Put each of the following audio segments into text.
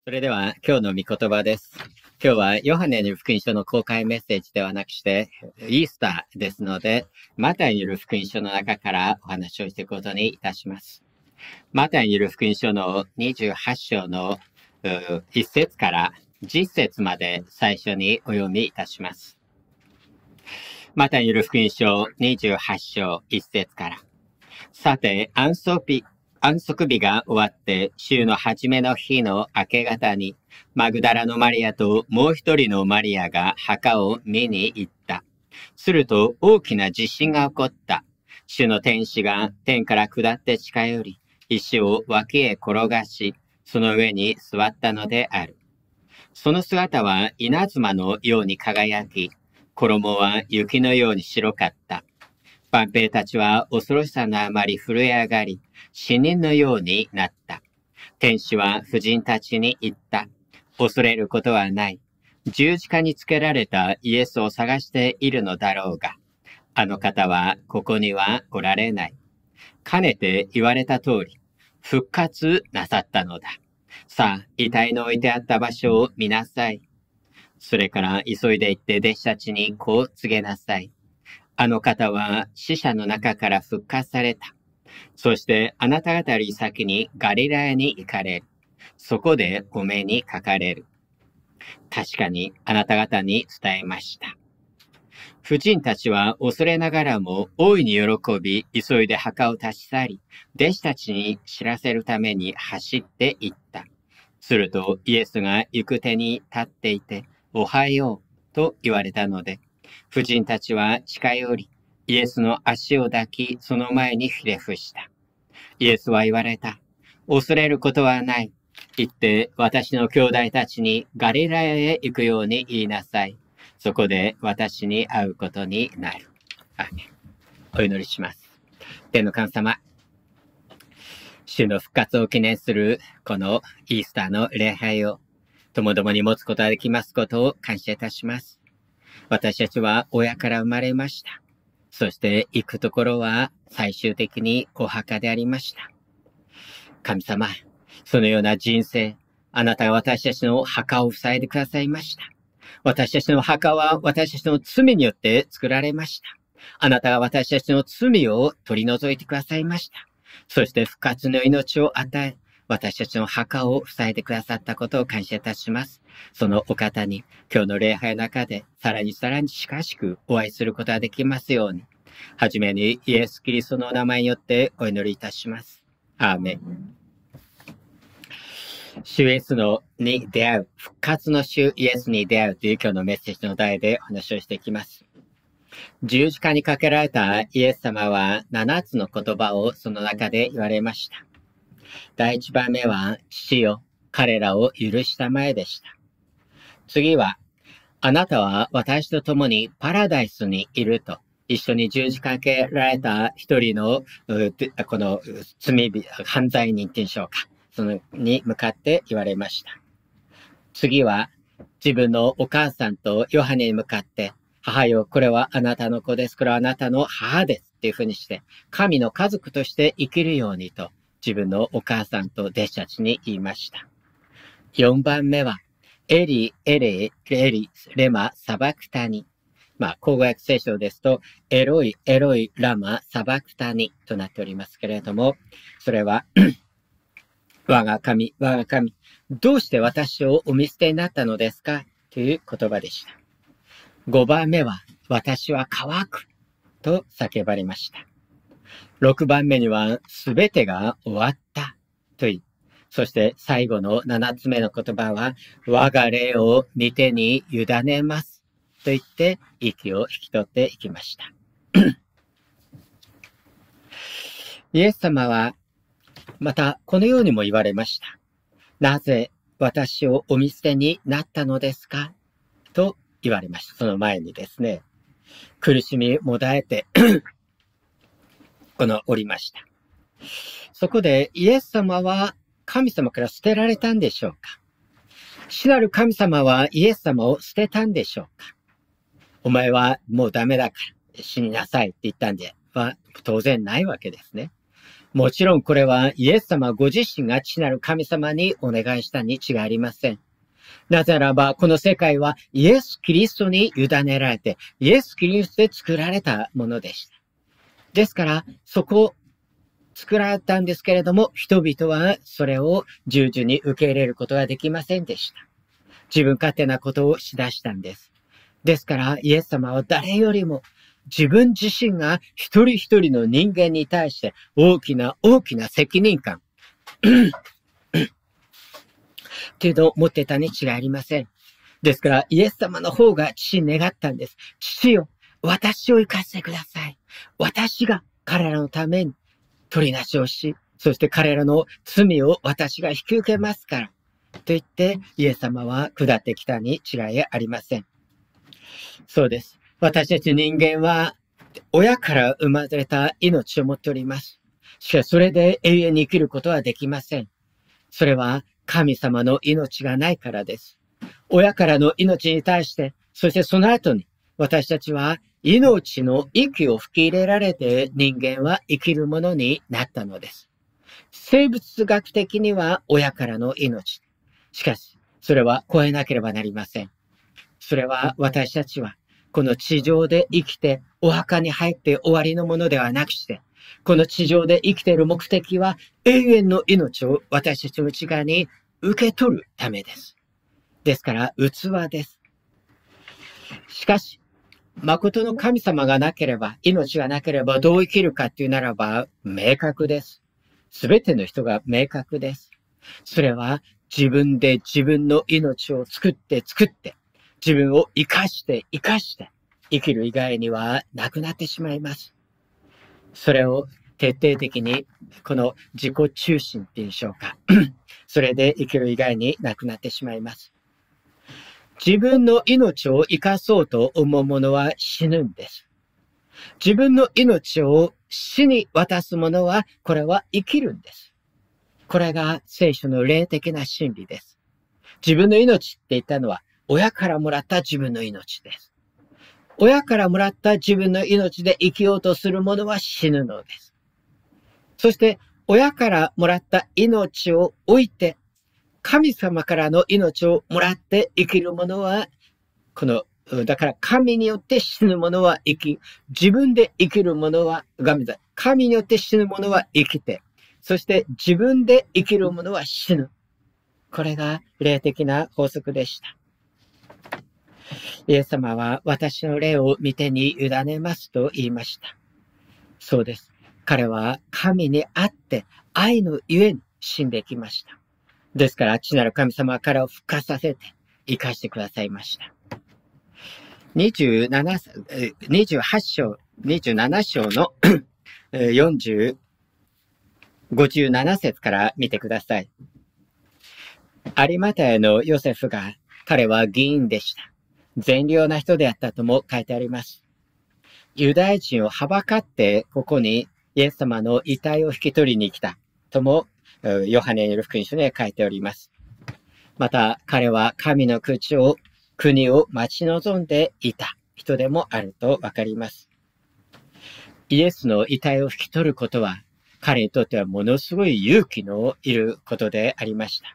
それでは今日の御言葉です。今日はヨハネによる福音書の公開メッセージではなくしてイースターですので、マタイによる福音書の中からお話をしていくことにいたします。マタイによる福音書の28章の1節から10節まで最初にお読みいたします。マタイによる福音書28章1節から。さて、安息日が終わって、週の初めの日の明け方に、マグダラのマリアともう一人のマリアが墓を見に行った。すると大きな地震が起こった。主の天使が天から下って近寄り、石を脇へ転がし、その上に座ったのである。その姿は稲妻のように輝き、衣は雪のように白かった。万兵たちは恐ろしさのあまり震え上がり、死人のようになった。天使は婦人たちに言った。恐れることはない。十字架につけられたイエスを探しているのだろうが、あの方はここにはおられない。かねて言われた通り、復活なさったのだ。さあ、遺体の置いてあった場所を見なさい。それから急いで行って弟子たちにこう告げなさい。あの方は死者の中から復活された。そしてあなた方より先にガリラヤに行かれる。そこでお目にかかれる。確かにあなた方に伝えました。婦人たちは恐れながらも大いに喜び、急いで墓を立ち去り、弟子たちに知らせるために走って行った。するとイエスが行く手に立っていて、おはようと言われたので、婦人たちは近寄り、イエスの足を抱き、その前にひれ伏した。イエスは言われた。恐れることはない。言って、私の兄弟たちにガリラヤへ行くように言いなさい。そこで私に会うことになる。アーメン。お祈りします。天の神様、主の復活を記念するこのイースターの礼拝をともどもに持つことができますことを感謝いたします。私たちは親から生まれました。そして行くところは最終的にお墓でありました。神様、そのような人生、あなたが私たちの墓を塞いでくださいました。私たちの墓は私たちの罪によって作られました。あなたが私たちの罪を取り除いてくださいました。そして復活の命を与え、私たちの墓を塞いでくださったことを感謝いたします。そのお方に今日の礼拝の中でさらに近しくお会いすることができますように、はじめにイエス・キリストのお名前によってお祈りいたします。アーメン。主イエスに出会う、復活の主イエスに出会うという今日のメッセージの題でお話をしていきます。十字架にかけられたイエス様は7つの言葉をその中で言われました。第1番目は、父よ、彼らを許したまえでした。次は、あなたは私と共にパラダイスにいると、一緒に十字架けられた一人の、この犯罪人っていうんでしょうか。そのに向かって言われました。次は、自分のお母さんとヨハネに向かって、母よ、これはあなたの子です。これはあなたの母です。っていうふうにして、神の家族として生きるようにと、自分のお母さんと弟子たちに言いました。4番目は、エリ、レマ、サバクタニ。口語訳聖書ですと、エロイ、ラマ、サバクタニとなっておりますけれども、それは、我が神、どうして私をお見捨てになったのですかという言葉でした。5番目は、私は乾くと叫ばれました。6番目には、すべてが終わったと言い、そして最後の7つ目の言葉は、我が霊を御手に委ねますと言って息を引き取っていきました。イエス様はまたこのようにも言われました。なぜ私をお見捨てになったのですかと言われました。その前にですね、苦しみもだえておりました。そこでイエス様は神様から捨てられたんでしょうか？主なる神様はイエス様を捨てたんでしょうか？お前はもうダメだから死になさいって言ったんでは当然ないわけですね。 もちろんこれはイエス様ご自身が父なる神様にお願いしたに違いありません。なぜならば、この世界はイエス・キリストに委ねられて、イエス・キリストで作られたものでした。ですから、そこを作られたんですけれども、人々はそれを従順に受け入れることができませんでした。自分勝手なことをしだしたんです。ですから、イエス様は誰よりも自分自身が一人一人の人間に対して大きな責任感っていうのを持ってたに違いありません。ですから、イエス様の方が父に願ったんです。父よ、私を生かしてください。私が彼らのために取りなしをし、そして彼らの罪を私が引き受けますから。と言って、イエス様は下ってきたに違いありません。そうです。私たち人間は、親から生まれた命を持っております。しかし、それで永遠に生きることはできません。それは神様の命がないからです。親からの命に対して、そしてその後に、私たちは命の息を吹き入れられて人間は生きるものになったのです。生物学的には親からの命。しかし、それは超えなければなりません。それは私たちは、この地上で生きてお墓に入って終わりのものではなくして、この地上で生きている目的は永遠の命を私たちの内側に受け取るためです。ですから、器です。しかし、誠の神様がなければ、命がなければどう生きるかっていうならば、明確です。すべての人が明確です。それは自分で自分の命を作って、自分を生かして、生きる以外にはなくなってしまいます。それを徹底的に、この自己中心っていうんでしょうか。それで生きる以外になくなってしまいます。自分の命を生かそうと思う者は死ぬんです。自分の命を死に渡す者は、これは生きるんです。これが聖書の霊的な真理です。自分の命って言ったのは、親からもらった自分の命です。親からもらった自分の命で生きようとする者は死ぬのです。そして、親からもらった命を置いて、神様からの命をもらって生きる者は、だから神によって死ぬ者は自分で生きる者は、神によって死ぬ者は生きて、そして自分で生きる者は死ぬ。これが霊的な法則でした。イエス様は私の霊を御手に委ねますと言いました。そうです。彼は神にあって愛のゆえに死んできました。ですから、父なる神様は彼を復活させて生かしてくださいました。27章の57節から見てください。有馬太のヨセフが、彼は議員でした。善良な人であったとも書いてあります。ユダヤ人をはばかってここにイエス様の遺体を引き取りに来たともヨハネによる福音書に書いております。また彼は神の国を待ち望んでいた人でもあるとわかります。イエスの遺体を引き取ることは彼にとってはものすごい勇気のいることでありました。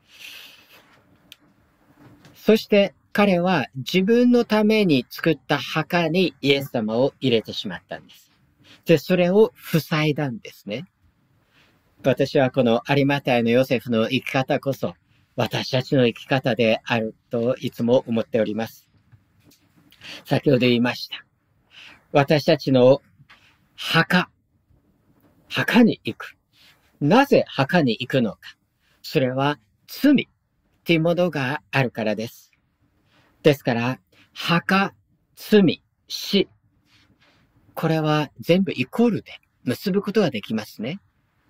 そして彼は自分のために作った墓にイエス様を入れてしまったんです。で、それを塞いだんですね。私はこの有馬太のヨセフの生き方こそ私たちの生き方であるといつも思っております。先ほど言いました。私たちの墓に行く。なぜ墓に行くのか。それは罪っていうものがあるからです。ですから、墓、罪、死。これは全部イコールで結ぶことができますね。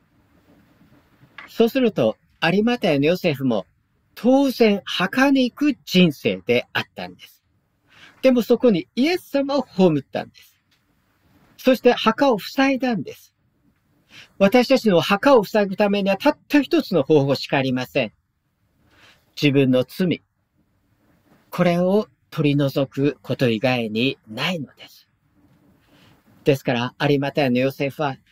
そうすると、有馬太のヨセフも当然墓に行く人生であったんです。でもそこにイエス様を葬ったんです。そして墓を塞いだんです。私たちの墓を塞ぐためにはたった一つの方法しかありません。自分の罪。これを取り除くこと以外にないのです。ですから、有馬太のヨセフは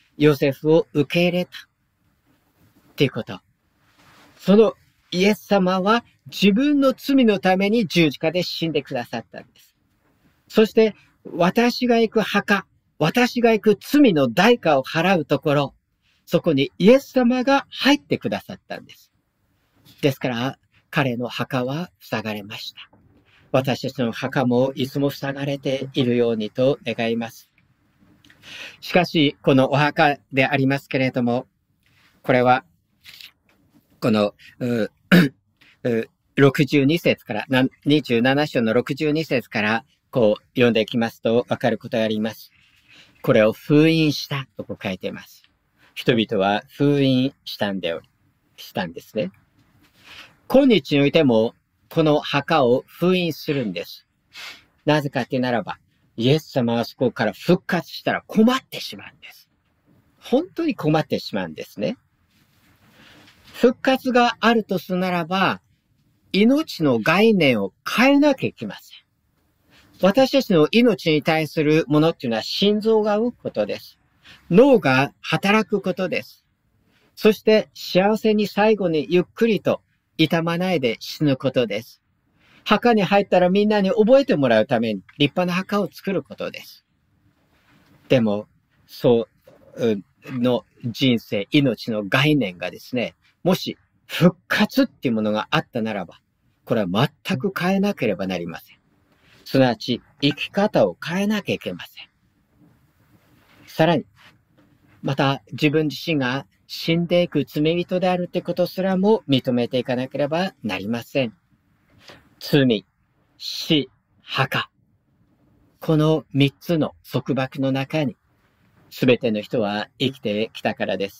ヨセフを受け入れたっていうこと。そのイエス様は自分の罪のために十字架で死んでくださったんです。そして私が行く墓、私が行く罪の代価を払うところ、そこにイエス様が入ってくださったんです。ですから、彼の墓は塞がれました。私たちの墓もいつも塞がれているようにと願います。しかし、このお墓でありますけれども、これは、この、62節から、27章の62節から、こう読んでいきますと分かることがあります。これを封印したとこう書いています。人々は封印したんですね。今日においても、この墓を封印するんです。なぜかってならば、イエス様はそこから復活したら困ってしまうんです。本当に困ってしまうんですね。復活があるとするならば、命の概念を変えなきゃいけません。私たちの命に対するものっていうのは心臓が動くことです。脳が働くことです。そして幸せに最後にゆっくりと痛まないで死ぬことです。墓に入ったらみんなに覚えてもらうために立派な墓を作ることです。でも、そうの人生、命の概念がですね、もし復活っていうものがあったならば、これは全く変えなければなりません。すなわち生き方を変えなきゃいけません。さらに、また自分自身が死んでいく罪人であるということすらも認めていかなければなりません。罪、死、墓。この三つの束縛の中にすべての人は生きてきたからです。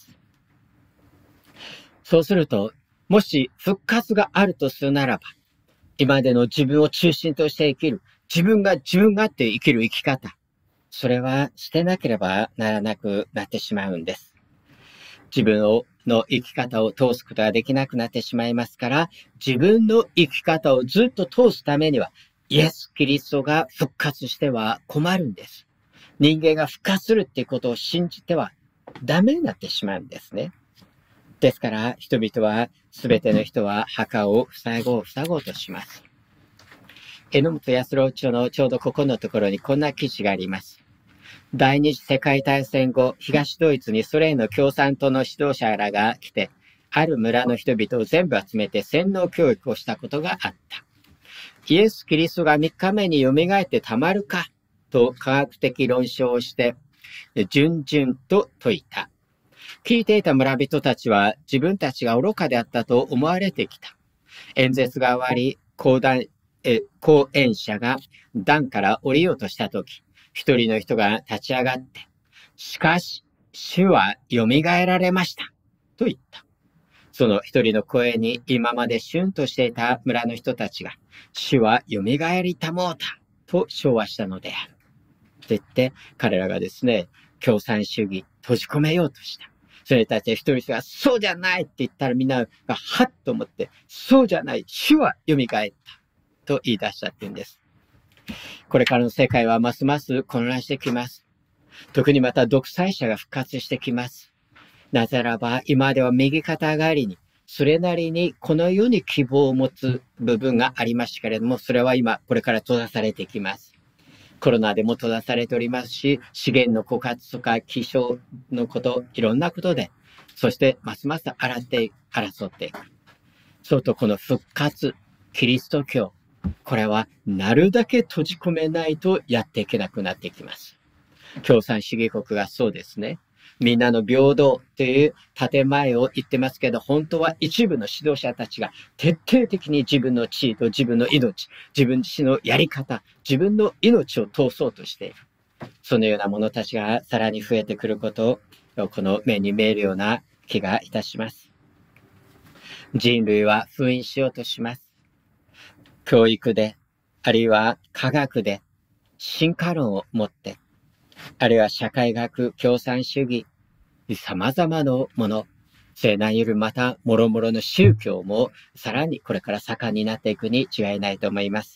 そうすると、もし復活があるとするならば、今までの自分を中心として生きる、自分がって生きる生き方、それは捨てなければならなくなってしまうんです。自分の生き方を通すことができなくなってしまいますから、自分の生き方をずっと通すためには、イエス・キリストが復活しては困るんです。人間が復活するっていうことを信じてはダメになってしまうんですね。ですから、人々は、すべての人は墓を塞ごうとします。榎本安郎著のちょうどここのところにこんな記事があります。第二次世界大戦後、東ドイツにソ連の共産党の指導者らが来て、ある村の人々を全部集めて洗脳教育をしたことがあった。イエス・キリストが3日目に蘇ってたまるかと科学的論証をして、順々と説いた。聞いていた村人たちは自分たちが愚かであったと思われてきた。演説が終わり、講演者が壇から降りようとしたとき、一人の人が立ち上がって、しかし、主は蘇られました。と言った。その一人の声に今までシュンとしていた村の人たちが、主は蘇りたもうた。と唱和したのである。と言って、彼らがですね、共産主義閉じ込めようとした。それに対して一人がそうじゃないって言ったらみんながはっと思って、そうじゃない、主は蘇ったと言い出したって言うんです。これからの世界はますます混乱してきます。特にまた独裁者が復活してきます。なぜならば今では右肩上がりに、それなりにこの世に希望を持つ部分がありましたけれども、それは今これから閉ざされてきます。コロナでも閉ざされておりますし、資源の枯渇とか気象のこと、いろんなことで、そしてますます争っていく。そうとこの復活、キリスト教、これはなるだけ閉じ込めないとやっていけなくなってきます。共産主義国がそうですね。みんなの平等という建前を言ってますけど、本当は一部の指導者たちが徹底的に自分の地位と自分の命、自分自身のやり方、自分の命を通そうとしている。そのような者たちがさらに増えてくることを、この目に見えるような気がいたします。人類は封印しようとします。教育で、あるいは科学で、進化論を持って、あるいは社会学、共産主義、様々なもの、聖難よりまた、もろもろの宗教も、さらにこれから盛んになっていくに違いないと思います。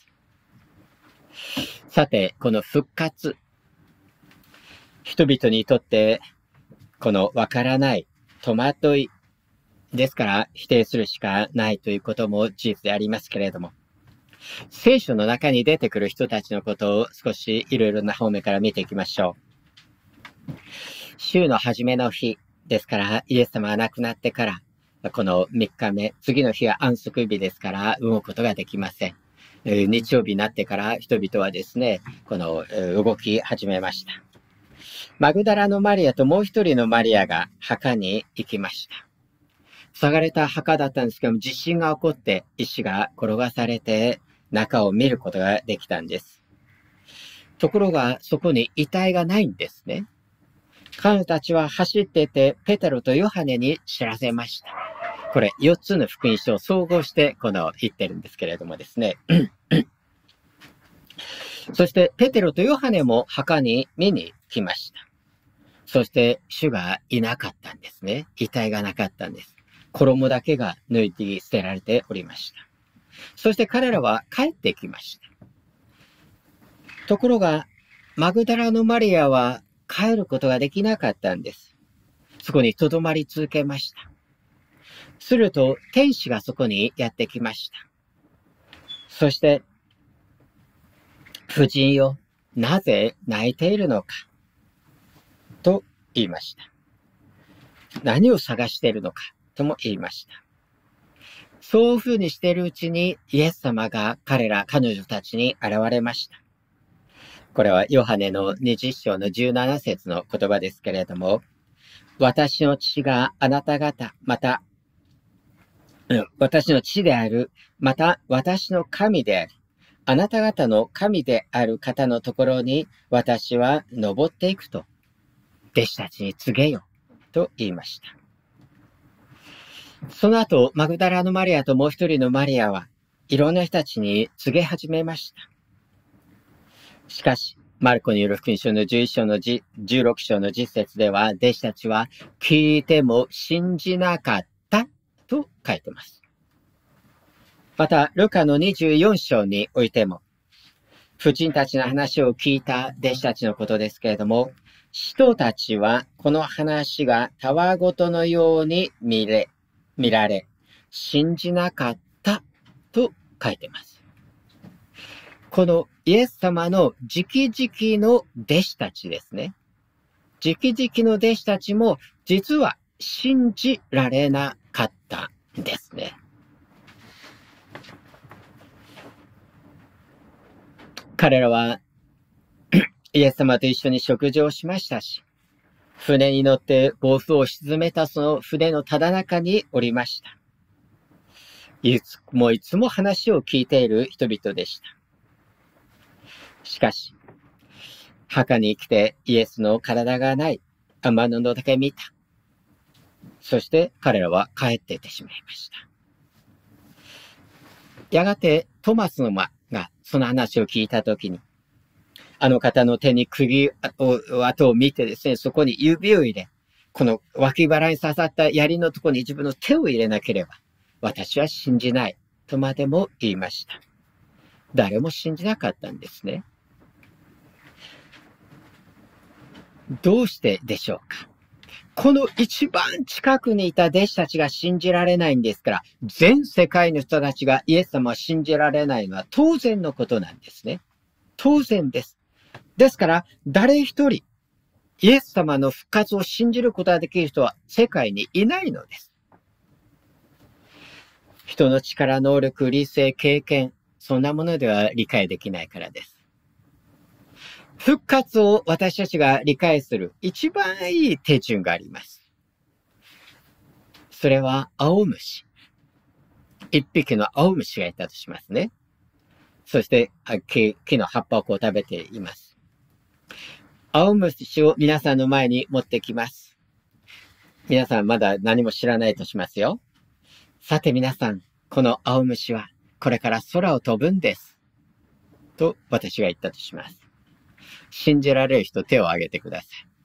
さて、この復活、人々にとって、 このわからない、戸惑い、ですから否定するしかないということも事実でありますけれども、聖書の中に出てくる人たちのことを少しいろいろな方面から見ていきましょう。週の初めの日ですから、イエス様が亡くなってから、この3日目、次の日は安息日ですから動くことができません。日曜日になってから人々はですね、この動き始めました。マグダラのマリアともう一人のマリアが墓に行きました。塞がれた墓だったんですけども、地震が起こって石が転がされて中を見ることができたんです。ところがそこに遺体がないんですね。彼女たちは走っていてペテロとヨハネに知らせました。これ4つの福音書を総合して言ってるんですけれどもですね。そしてペテロとヨハネも墓に見に来ました。そして主がいなかったんですね。遺体がなかったんです。衣だけが脱いで捨てられておりました。そして彼らは帰ってきました。ところがマグダラのマリアは帰ることができなかったんです。そこに留まり続けました。すると天使がそこにやってきました。そして、夫人よ、なぜ泣いているのかと言いました。何を探しているのかとも言いました。そういうふうにしているうちにイエス様が彼女たちに現れました。これはヨハネの20章の17節の言葉ですけれども、私の父があなた方、また私の父である、また私の神である、あなた方の神である方のところに私は登っていくと、弟子たちに告げよと言いました。その後、マグダラのマリアともう一人のマリアはいろんな人たちに告げ始めました。しかし、マルコによる福音書の11章の16章の10節では、弟子たちは聞いても信じなかったと書いてます。また、ルカの24章においても、婦人たちの話を聞いた弟子たちのことですけれども、人たちはこの話がたわごとのように見られ、信じなかったと書いてます。このイエス様の直々の弟子たちですね。直々の弟子たちも実は信じられなかったんですね。彼らはイエス様と一緒に食事をしましたし、船に乗って暴風を沈めたその船のただ中におりました。いつも話を聞いている人々でした。しかし、墓に来てイエスの体がない、雨布だけ見た。そして彼らは帰っていってしまいました。やがてトマスの間がその話を聞いたときに、あの方の手に跡を見てですね、そこに指を入れ、この脇腹に刺さった槍のところに自分の手を入れなければ、私は信じないとまでも言いました。誰も信じなかったんですね。どうしてでしょうか。この一番近くにいた弟子たちが信じられないんですから、全世界の人たちがイエス様を信じられないのは当然のことなんですね。当然です。ですから、誰一人、イエス様の復活を信じることができる人は世界にいないのです。人の力、能力、理性、経験、そんなものでは理解できないからです。復活を私たちが理解する一番いい手順があります。それは青虫。一匹の青虫がいたとしますね。そして木の葉っぱを食べています。青虫を皆さんの前に持ってきます。皆さんまだ何も知らないとしますよ。さて皆さん、この青虫はこれから空を飛ぶんです。と私が言ったとします。信じられる人、手を挙げてください。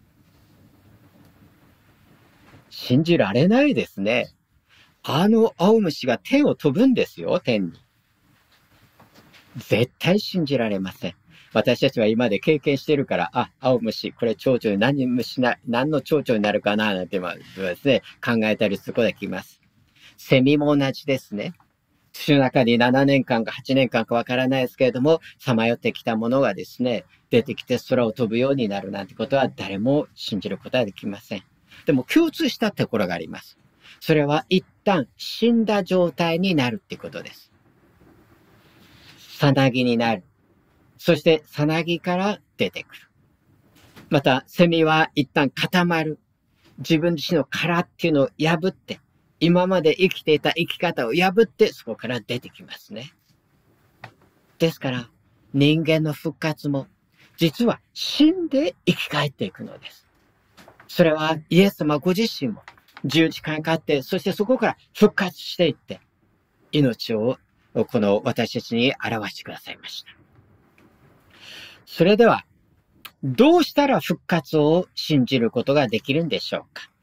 信じられないですね。あの青虫が天を飛ぶんですよ、天に。絶対信じられません。 私たちは今まで経験してるから、あ、青虫、これ蝶々に何の蝶々になるかな、なんてですね、考えたりすることができます。セミも同じですね。土の中に7年間か8年間かわからないですけれども、さまよってきたものがですね、出てきて空を飛ぶようになるなんてことは誰も信じることはできません。でも共通したところがあります。それは一旦死んだ状態になるってことです。さなぎになる。そしてさなぎから出てくる。また、セミは一旦固まる。自分自身の殻っていうのを破って、今まで生きていた生き方を破って、そこから出てきますね。ですから、人間の復活も、実は死んで生き返っていくのです。それはイエス様ご自身も十字架にかかって、そしてそこから復活していって、命をこの私たちに表してくださいました。それでは、どうしたら復活を信じることができるんでしょうか。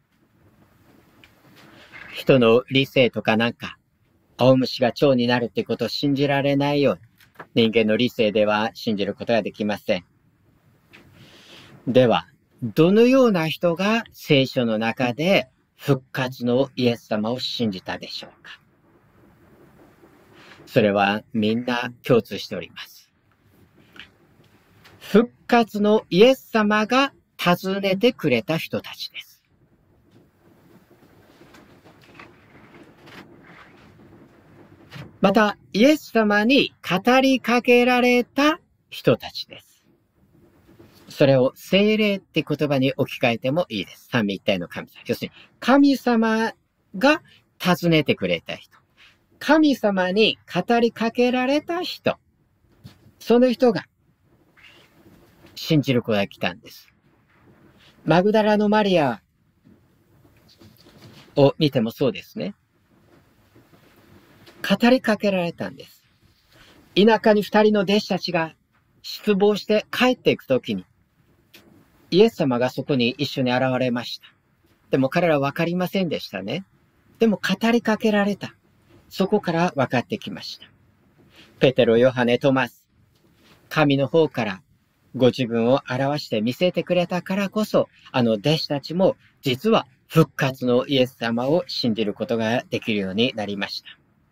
人の理性とかなんか、青虫が蝶になるってことを信じられないように、人間の理性では信じることができません。では、どのような人が聖書の中で復活のイエス様を信じたでしょうか。それはみんな共通しております。復活のイエス様が訪ねてくれた人たちです。また、イエス様に語りかけられた人たちです。それを聖霊って言葉に置き換えてもいいです。三位一体の神様。要するに、神様が訪ねてくれた人。神様に語りかけられた人。その人が信じることが来たんです。マグダラのマリアを見てもそうですね。語りかけられたんです。田舎に2人の弟子たちが失望して帰っていくときに、イエス様がそこに一緒に現れました。でも彼らは分かりませんでしたね。でも語りかけられた。そこから分かってきました。ペテロ、ヨハネ、トマス。神の方からご自分を表して見せてくれたからこそ、弟子たちも実は復活のイエス様を信じることができるようになりました。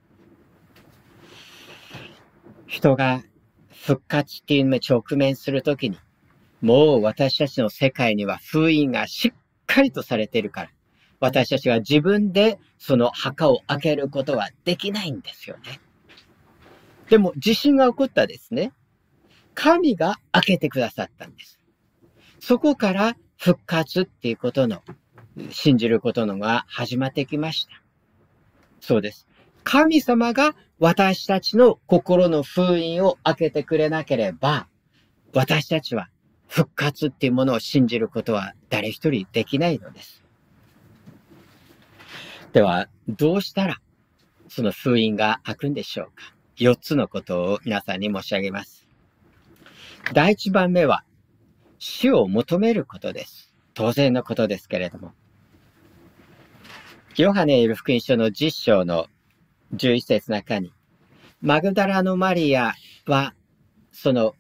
人が復活っていうのに直面するときに、もう私たちの世界には封印がしっかりとされているから、私たちは自分でその墓を開けることはできないんですよね。でも地震が起こったですね。神が開けてくださったんです。そこから復活っていうことの、信じることのが始まってきました。そうです。神様が私たちの心の封印を開けてくれなければ、私たちは復活っていうものを信じることは誰一人できないのです。では、どうしたらその封印が開くんでしょうか。4つのことを皆さんに申し上げます。第1番目は、主を求めることです。当然のことですけれども。ヨハネによる福音書の10章の11節の中に、マグダラのマリアは、その、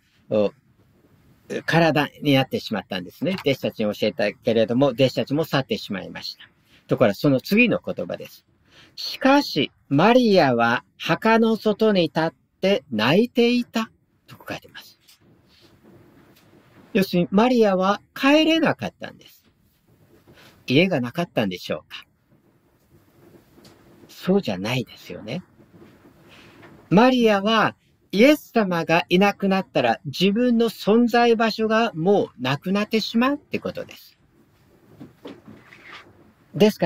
体になってしまったんですね。弟子たちに教えたけれども、弟子たちも去ってしまいました。ところがその次の言葉です。しかし、マリアは墓の外に立って泣いていた。と書いてます。要するに、マリアは帰れなかったんです。家がなかったんでしょうか。そうじゃないですよね。マリアは、イエス様がいなくなったら自分の存在場所がもうなくなってしまうってことです。ですから、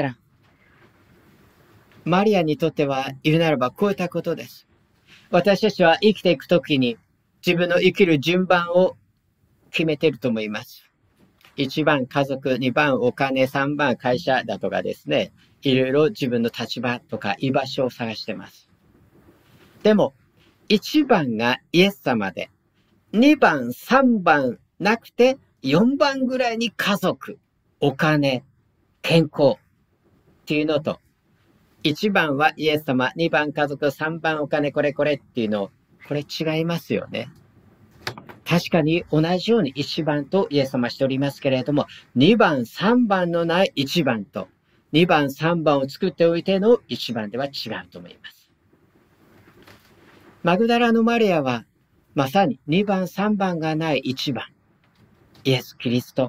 マリアにとっては言うならばこういったことです。私たちは生きていくときに自分の生きる順番を決めていると思います。1番家族、2番お金、3番会社だとかですね、いろいろ自分の立場とか居場所を探しています。でも、1番がイエス様で、2番、3番なくて、4番ぐらいに家族、お金、健康っていうのと、1番はイエス様、2番家族、3番お金、これっていうの、これ違いますよね。 確かに同じように1番とイエス様しておりますけれども、2番、3番のない1番と、2番、3番を作っておいての1番では違うと思います。マグダラのマリアは、まさに2番、3番がない1番。イエス・キリスト。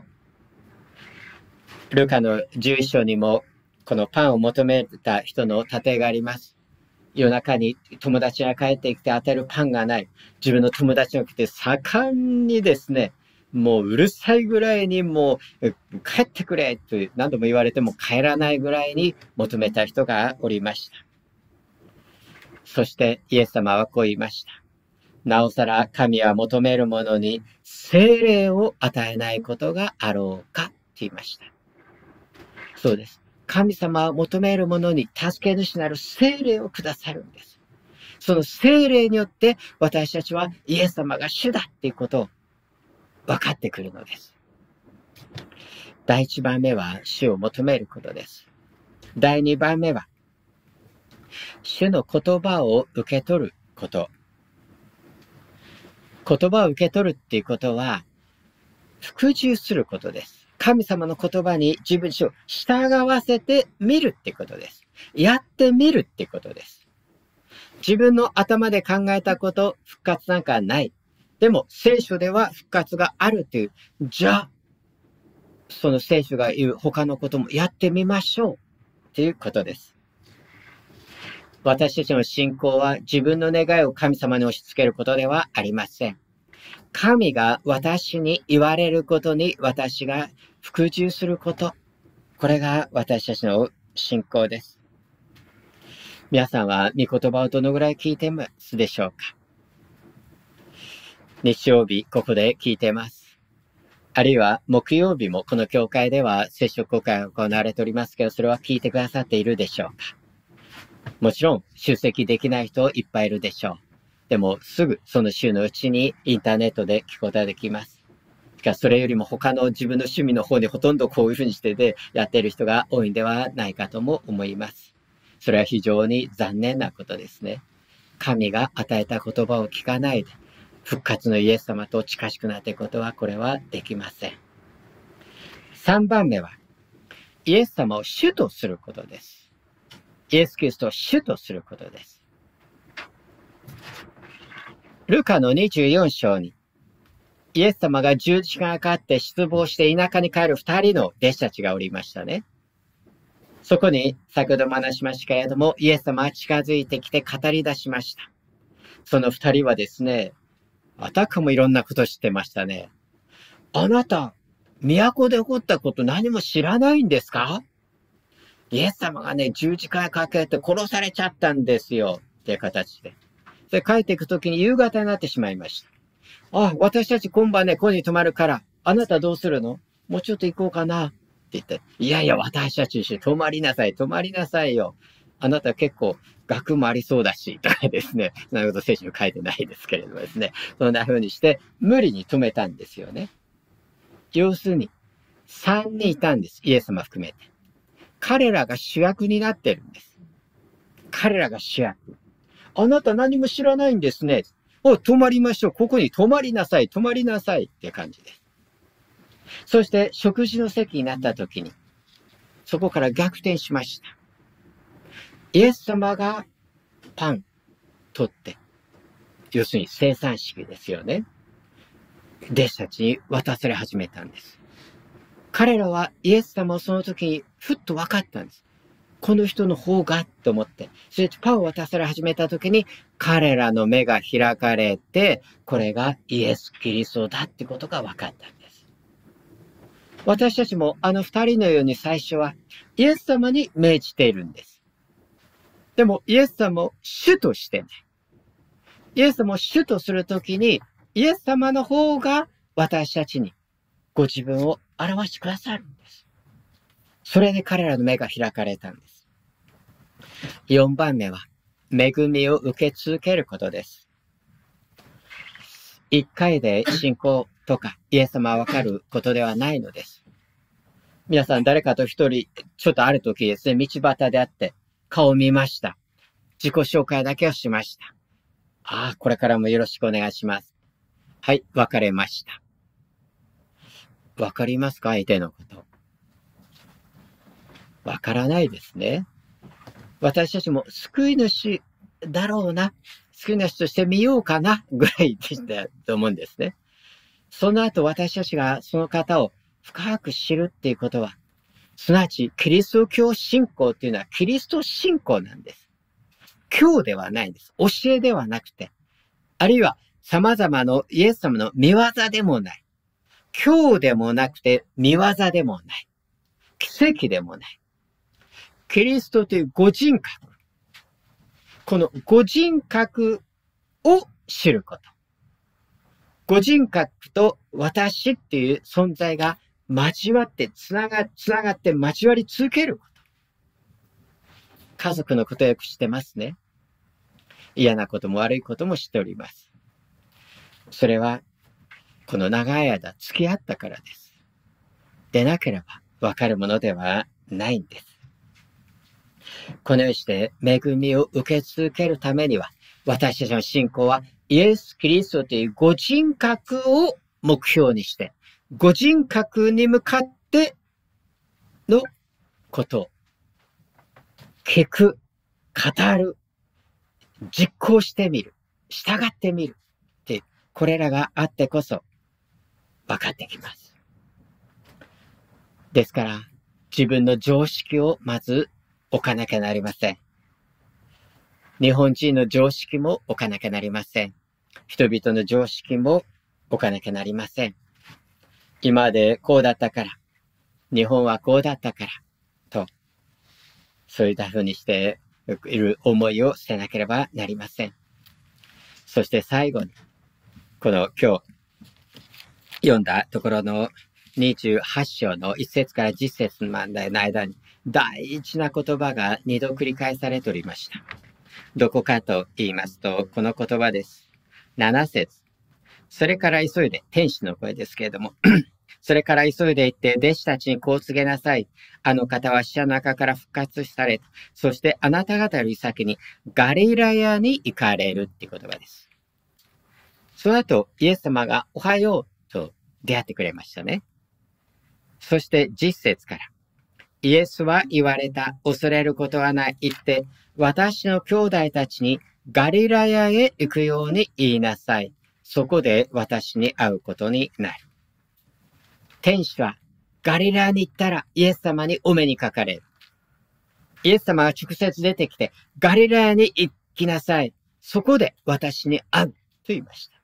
ルカの11章にも、このパンを求めた人の例えがあります。夜中に友達が帰ってきて与えるパンがない。自分の友達が来て盛んにですね、もううるさいぐらいにもう帰ってくれと何度も言われても帰らないぐらいに求めた人がおりました。そしてイエス様はこう言いました。なおさら神は求める者に聖霊を与えないことがあろうかと言いました。そうです。神様は求める者に助け主なる聖霊をくださるんです。その聖霊によって私たちはイエス様が主だっていうことを分かってくるのです。第一番目は主を求めることです。第二番目は主の言葉を受け取ること。言葉を受け取るっていうことは服従することです。神様の言葉に自分自身を従わせてみるってことです。やってみるってことです。自分の頭で考えたこと、復活なんかない。でも聖書では復活があるという。じゃあ、その聖書が言う他のこともやってみましょうということです。私たちの信仰は自分の願いを神様に押し付けることではありません。神が私に言われることに私が服従すること。これが私たちの信仰です。皆さんは御言葉をどのぐらい聞いてますでしょうか？日曜日、ここで聞いてます。あるいは木曜日もこの教会では聖書公開が行われておりますけど、それは聞いてくださっているでしょうか？もちろん出席できない人いっぱいいるでしょう。でもすぐその週のうちにインターネットで聞くことができます。しかしそれよりも他の自分の趣味の方にほとんどこういうふうにしてでやっている人が多いんではないかとも思います。それは非常に残念なことですね。神が与えた言葉を聞かないで復活のイエス様と近しくなっていくことはこれはできません。3番目はイエス様を主とすることです。イエス・キリストを主とすることです。ルカの24章にイエス様が十字架がかかって失望して田舎に帰る2人の弟子たちがおりましたね。そこに先ほども話しましたけれども、イエス様は近づいてきて語り出しました。その2人はですね、あたかもいろんなこと知ってましたね。あなた、都で起こったこと何も知らないんですか？イエス様がね、十字架にかけて殺されちゃったんですよ。っていう形で。それ帰っていくときに夕方になってしまいました。あ、私たち今晩ね、ここに泊まるから、あなたどうするの？もうちょっと行こうかな。って言って、いやいや、私たち一緒に泊まりなさい、泊まりなさいよ。あなた結構、学もありそうだし、とかですね。そんなこと聖書に書いてないですけれどもですね。そんな風にして、無理に止めたんですよね。要するに、3人いたんです。イエス様含めて。彼らが主役になってるんです。彼らが主役。あなた何も知らないんですね。泊まりましょう。ここに泊まりなさい。泊まりなさい。って感じです。そして食事の席になった時に、そこから逆転しました。イエス様がパン取って、要するに生産式ですよね。弟子たちに渡され始めたんです。彼らはイエス様をその時にふっと分かったんです。この人の方がと思って、それでパンを渡され始めた時に彼らの目が開かれて、これがイエス・キリストだってことが分かったんです。私たちもあの二人のように最初はイエス様に命じているんです。でもイエス様を主としてね、イエス様を主とするときにイエス様の方が私たちにご自分を表してくださるんです。それで彼らの目が開かれたんです。4番目は恵みを受け続けることです。1回で信仰とかイエス様はわかることではないのです。皆さん誰かと一人ちょっとある時ですね、道端で会って顔を見ました。自己紹介だけをしました。ああ、これからもよろしくお願いします。 はい、別れました。わかりますか？相手のこと。わからないですね。私たちも救い主だろうな、救い主として見ようかな、ぐらいでしたと思うんですね。その後私たちがその方を深く知るっていうことは、すなわちキリスト教信仰っていうのはキリスト信仰なんです。教ではないんです。教えではなくて、あるいは様々なイエス様の見業でもない。教でもなくて見業でもない。奇跡でもない。キリストというご人格。このご人格を知ること。ご人格と私っていう存在が交わってつながって交わり続けること。家族のことをよく知ってますね。嫌なことも悪いことも知っております。それはこの長い間付き合ったからです。でなければわかるものではないんです。このようにして恵みを受け続けるためには、私たちの信仰はイエス・キリストというご人格を目標にして、ご人格に向かってのことを聞く、語る、実行してみる、従ってみるって、これらがあってこそ分かってきます。ですから、自分の常識をまず置かなきゃなりません。日本人の常識も置かなきゃなりません。人々の常識も置かなきゃなりません。今までこうだったから、日本はこうだったから、と、そういうふうにしている思いを捨てなければなりません。そして最後に、この今日読んだところの28章の1節から10節までの間に大事な言葉が2度繰り返されておりました。どこかと言いますと、この言葉です。7節。それから急いで、天使の声ですけれども、それから急いで行って弟子たちにこう告げなさい。あの方は死者の中から復活された。そしてあなた方より先にガリラヤに行かれるっていう言葉です。その後、イエス様がおはようと出会ってくれましたね。そして10節から、イエスは言われた。恐れることはない。言って、私の兄弟たちにガリラヤへ行くように言いなさい。そこで私に会うことになる。天使はガリラヤに行ったらイエス様にお目にかかれる。イエス様が直接出てきて、ガリラヤに行きなさい。そこで私に会うと言いました。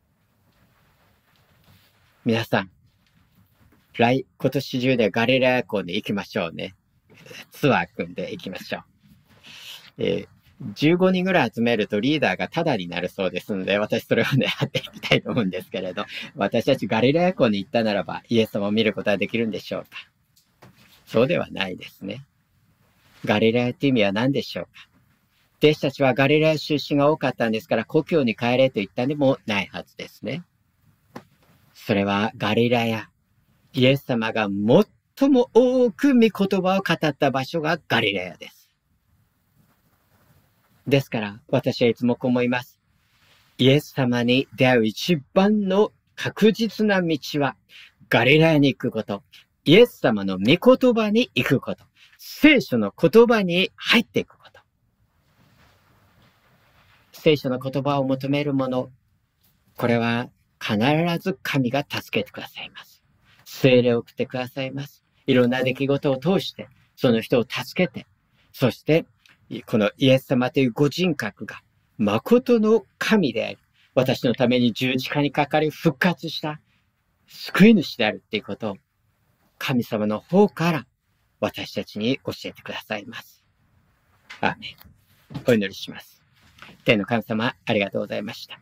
皆さん、今年中でガリラヤ港に行きましょうね。ツアー組んで行きましょう。15人ぐらい集めるとリーダーがタダになるそうですので、私それをね、やっていきたいと思うんですけれど、私たちガリラヤ港に行ったならば、イエス様を見ることはできるんでしょうか？そうではないですね。ガリラヤって意味は何でしょうか？弟子たちはガリラヤ出身が多かったんですから、故郷に帰れと言ったでもないはずですね。それはガリラヤ。イエス様が最も多く御言葉を語った場所がガリラヤです。ですから、私はいつもこう思います。イエス様に出会う一番の確実な道は、ガリラヤに行くこと、イエス様の御言葉に行くこと、聖書の言葉に入っていくこと。聖書の言葉を求める者、これは必ず神が助けてくださいます。聖霊を送ってくださいます。いろんな出来事を通して、その人を助けて、そして、このイエス様というご人格が、誠の神であり、私のために十字架にかかり復活した救い主であるっていうことを、神様の方から私たちに教えてくださいます。アーメン。お祈りします。天の神様、ありがとうございました。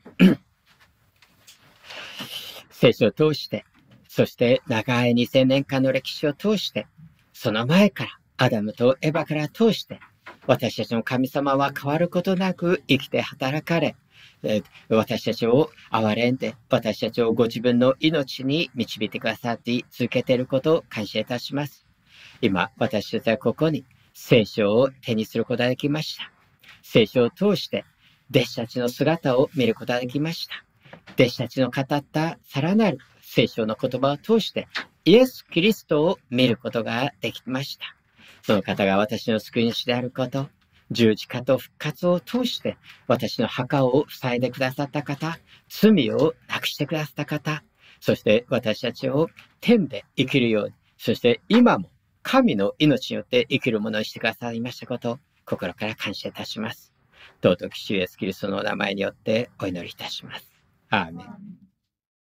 聖書を通して、そして長い2000年間の歴史を通して、その前からアダムとエバから通して、私たちの神様は変わることなく生きて働かれ、私たちを憐れんで、私たちをご自分の命に導いてくださって続けていることを感謝いたします。今、私たちはここに聖書を手にすることができました。聖書を通して弟子たちの姿を見ることができました。 弟子たちの語ったさらなる聖書の言葉を通して、イエス・キリストを見ることができました。その方が私の救い主であること、十字架と復活を通して私の墓を塞いでくださった方、罪をなくしてくださった方、そして私たちを天で生きるように、そして今も神の命によって生きるものにしてくださいましたことを心から感謝いたします。尊き主イエスキリストのお名前によってお祈りいたします。アーメン。